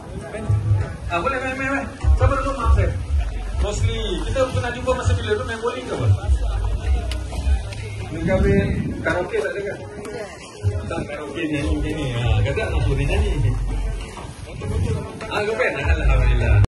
Boleh main. Siapa dulu mak saya? Mostly kita pernah jumpa masa bila tu main bowling ke apa? Ni kahwin karaoke tak ada kan? Tak karaoke nyanyi macam ni. Kata nak suruh dia nyanyi. Kau pen? Alhamdulillah.